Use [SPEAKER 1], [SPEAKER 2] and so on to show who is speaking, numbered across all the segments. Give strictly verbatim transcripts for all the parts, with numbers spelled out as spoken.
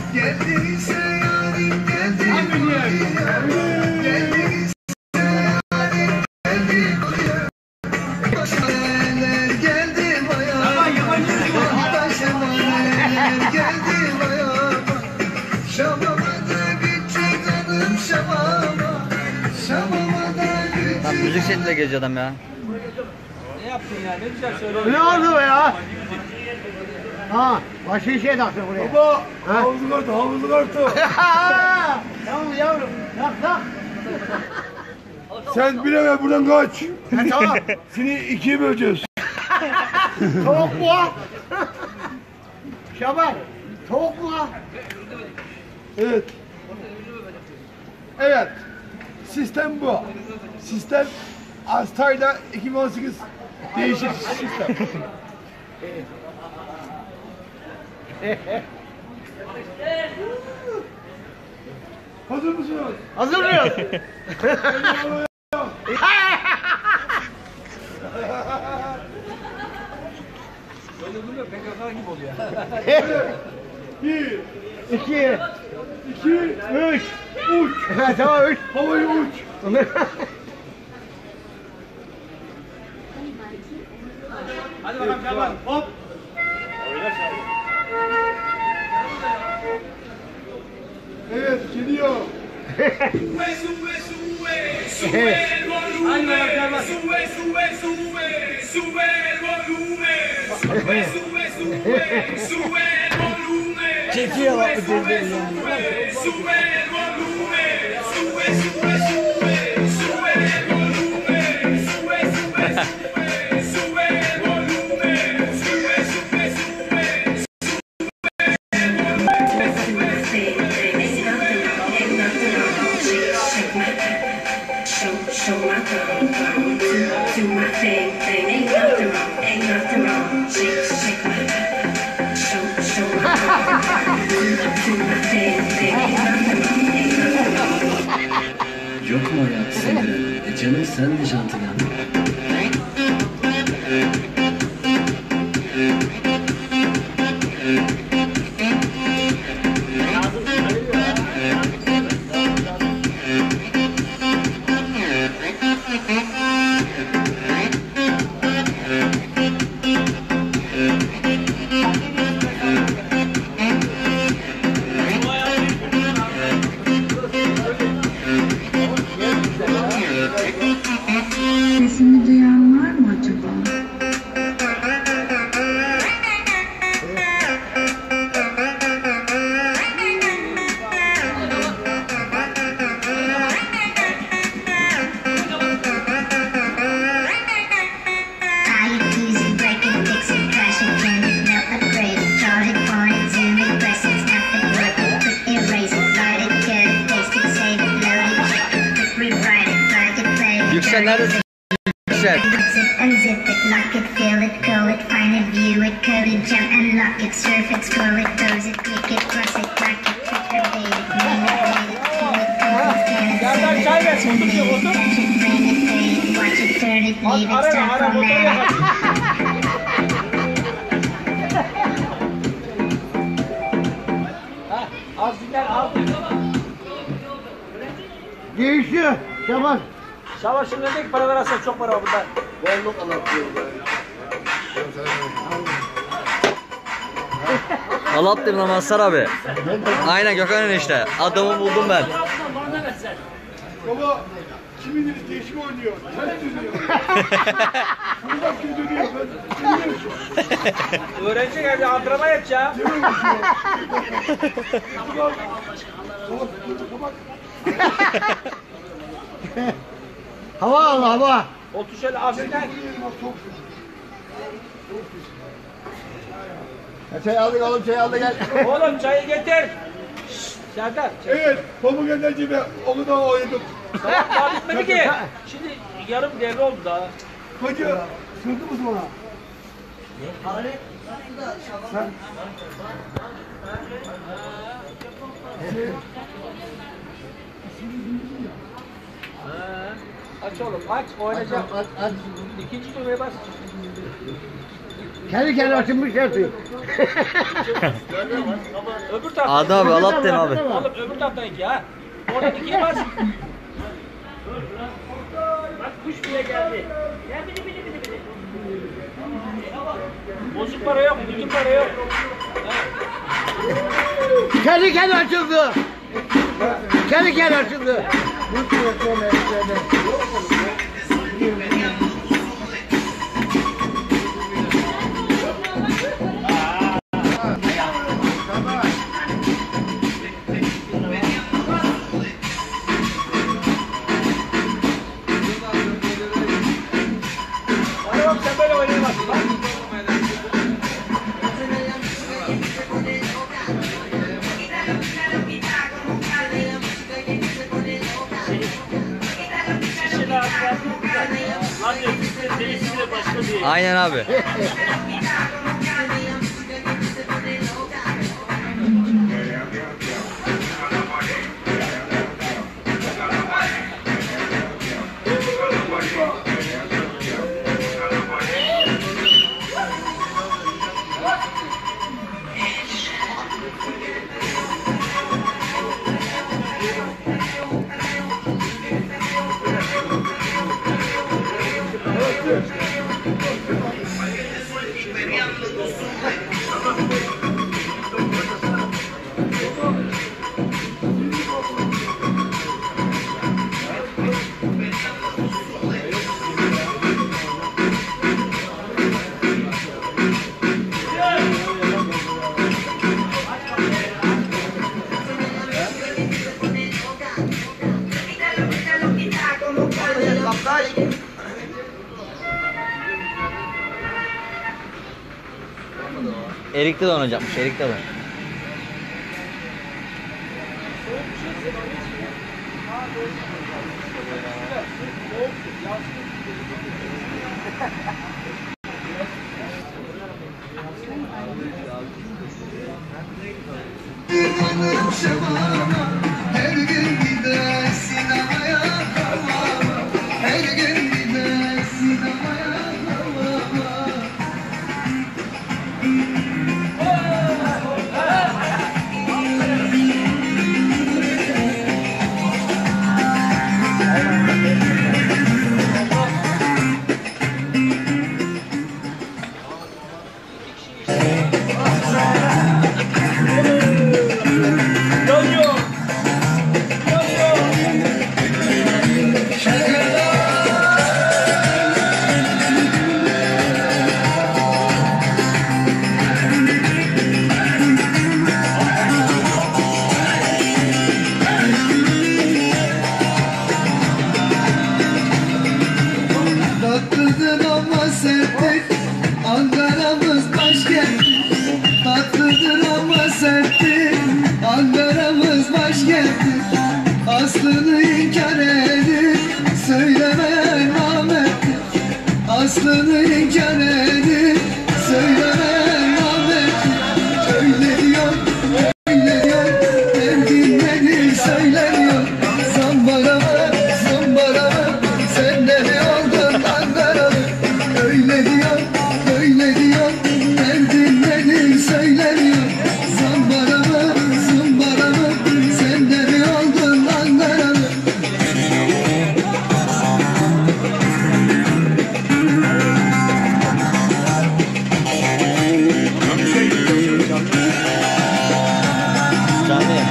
[SPEAKER 1] Geldiyse yarim geldi buraya. Geldiyse yarim geldi buraya. Şemaneler geldi baya. Hatta şemaneler geldi baya. Şamama da gidecek canım şamama. Şamama da gidecek.
[SPEAKER 2] Lan müzik setiyle geziyor adam ya.
[SPEAKER 3] Ne yaptın ya? Ne güzel söylüyorsun.
[SPEAKER 4] Ne oldu be ya? Ha, başka şey taktı buraya.
[SPEAKER 5] Baba, havuzu kartı, havuzu kartı.
[SPEAKER 4] Tamam yavrum, tak tak.
[SPEAKER 5] Sen bir eve buradan kaç.
[SPEAKER 4] Ha, tamam.
[SPEAKER 5] Seni ikiye böleceğiz.
[SPEAKER 4] Tavuk mu? Şaban, tavuk mu?
[SPEAKER 5] Evet. Evet. Sistem bu. Sistem Astayla iki bin on sekiz değişik sistem. Hazır mısınız?
[SPEAKER 4] Hazır mıyız?
[SPEAKER 3] Böyle duruyor P K K gibi oluyor.
[SPEAKER 5] Bir,
[SPEAKER 4] İki,
[SPEAKER 5] iki,
[SPEAKER 4] üç.
[SPEAKER 5] uç.
[SPEAKER 4] Tamam üç.
[SPEAKER 5] Havayı uç.
[SPEAKER 3] Hadi bakalım Şaban. Hop.
[SPEAKER 5] Evet, geliyor.
[SPEAKER 1] Sube, sube, sube, sube el volumen. Sube, sube, sube, sube el volumen. Sube, sube, sube, sube el volumen.
[SPEAKER 4] Çekiyor bak bu
[SPEAKER 1] Sube,
[SPEAKER 4] dediğini.
[SPEAKER 1] sube, sube el volumen. Sube, sube, sube, sube el volumen. Sube, sube, sube, sube el volumen. Sube, sube, sube,
[SPEAKER 6] Show my thumb, thumb to, to my thing, thing. Ain't nothing wrong, ain't nothing wrong. Shake, shake my thumb. Show, show my thumb, to, to my thing, thing. Ain't nothing wrong, ain't nothing wrong.
[SPEAKER 7] Yok mu hayat senin? E canım sen de jantilen.
[SPEAKER 6] Sesimi duyan var mı acaba?
[SPEAKER 2] Yüksel neredesin? Yüksel.
[SPEAKER 6] Unzip it, lock it, fill it, call it, find it, view it, code it, jump, unlock it, surf it, scroll it, close it, click it, cross it, track it, tweet, update it, manipulate it, pull it, code it, scan it,
[SPEAKER 3] Yerden çay ver,
[SPEAKER 6] send it,
[SPEAKER 3] otur, otur.
[SPEAKER 6] touch it, plan it, pay it, watch it, turn it, leave it,
[SPEAKER 3] Ara
[SPEAKER 6] start
[SPEAKER 3] ara
[SPEAKER 6] from
[SPEAKER 3] motoru
[SPEAKER 6] there.
[SPEAKER 3] yakar. Ha, az dinler al.
[SPEAKER 4] Değişiyor. Şaban.
[SPEAKER 3] Şaban şimdi ne ki para verersen çok para var burada.
[SPEAKER 5] Varlık anlatıyor.
[SPEAKER 2] Allah dedim lan Mazhar abi. Aynen Gökhan'ın işte. Adamı buldum ben.
[SPEAKER 5] Baba, kimin değişik oynuyor? Sen dönüyor. Şunu bak kim dönüyor. Ben dönüyorsun.
[SPEAKER 3] Öğrenci geldi antrenman yapacağım.
[SPEAKER 4] Hava al hava.
[SPEAKER 3] Otur şöyle hafiften.
[SPEAKER 4] Çay aldık oğlum çay aldı gel.
[SPEAKER 3] Oğlum çayı getir. Şşş, Serdar. çay-
[SPEAKER 5] Evet, pamuk enerji ve onu da oynadım.
[SPEAKER 3] Tamam, daha bitmedi ki. Şimdi yarım devre oldu daha.
[SPEAKER 5] Hacı, sığdı mısın ona? Sen...
[SPEAKER 3] Aç oğlum aç oynayacağım.
[SPEAKER 4] Aç aç.
[SPEAKER 3] İkinci düğmeye bas.
[SPEAKER 4] Kendi kendine açılmış yatıyor.
[SPEAKER 3] Öbür taraftan.
[SPEAKER 2] Hadi abi al at den abi.
[SPEAKER 3] Oğlum öbür taraftan iki ha. Oradan ikiye bas. Bak kuş bile geldi. Gel bili bili bili bili. Bozuk para yok, bütün para yok.
[SPEAKER 4] Kendi kendine açıldı. Kendi kendine açıldı.
[SPEAKER 3] Tamam sen böyle oynayamazsın. Bak.
[SPEAKER 2] Aynen abi. Erik'te de oynayacakmış. Erik'te de.
[SPEAKER 1] Her gün gider sinemaya havama, her gün gider sinemaya havama. Tatlıdır ama serttir, Ankara'mız başkent. Tatlıdır ama serttir, Ankara'mız başkenttir. Aslını inkar edip söylemeyen Ahmet'tir. Aslını inkar edip söylemeyen Ahmet'tir. Öyle diyor, öyle diyor, derdin nedir söylemiyor. Zambara mı, zambara mı, sen de mi oldun Ankaralı? Öyle diyor, öyle diyor, derdin nedir söylemiyor. Zambara mı, zambara mı, sen de mi oldun Ankaralı?
[SPEAKER 2] Canlı.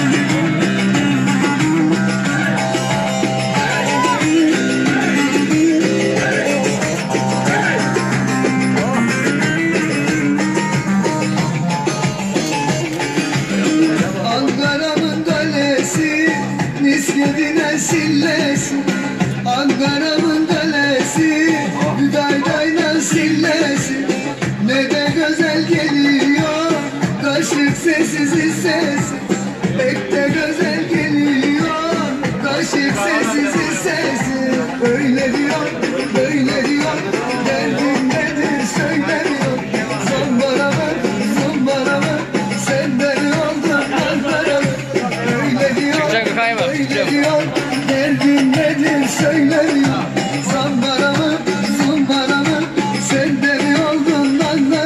[SPEAKER 1] Ankara'mın kalesi, Niskedi'ne sillesi. Ankara'mın kalesi, Hüdayday'la sillesi. Ne de güzel geliyor, kaşık sessiz sesi. Pek de güzel geliyor, kaşık sessiz sesi. Öyle diyor, böyle diyor, derdin nedir söylemiyor. Zambara mı, zambara mı, sen de mi oldun Ankaralı? Öyle diyor,
[SPEAKER 2] Çıkacak mı, kayma?
[SPEAKER 1] böyle
[SPEAKER 2] Çıkacak.
[SPEAKER 1] diyor, derdin nedir söylemiyor. Zambara mı, zambara mı, sen de mi oldun Ankaralı?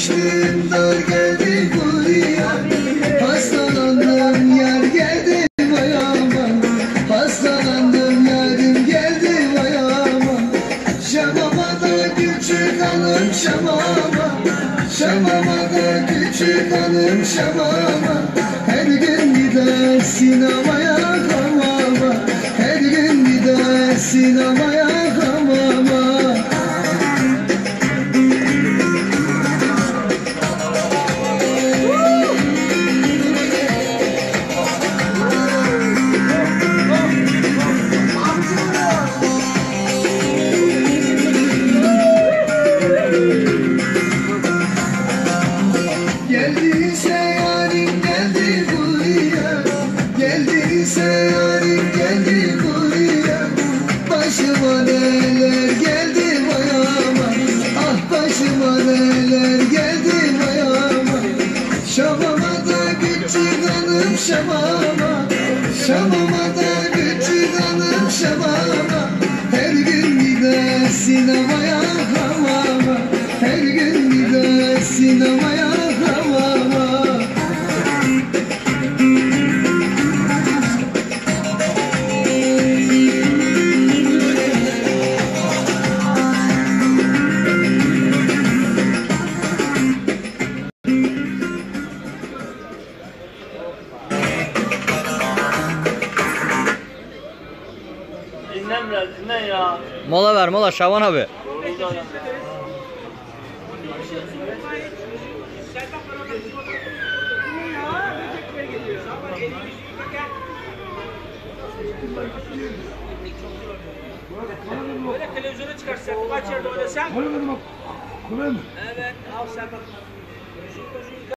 [SPEAKER 8] düştüm dar geldi buraya. Hastalandım yar geldi vay aman. Hastalandım yarim geldi vay aman. Şamama da küçük hanım şamama. Şamama da küçük hanım şamama. Her gün gider sinemaya hamama. Her gün gider sinemaya hamama. Geldiyse yarim geldi buraya. Geldiyse yarim geldi buraya. Başıma neler geldi vay aman. Ah başıma neler geldi vay aman. Şamama da küçük hanım şamama. Şamama da küçük hanım şamama. Her gün gider sinemaya hamama. Her gün gider sinemaya hamama.
[SPEAKER 3] Dinlen biraz dinlen ya.
[SPEAKER 2] Mola ver mola Şaban abi.
[SPEAKER 3] Böyle televizyona çıkarsak kaç yerde oynasak.
[SPEAKER 5] Kolay mı? Kolay mı?
[SPEAKER 3] Evet al sen bak.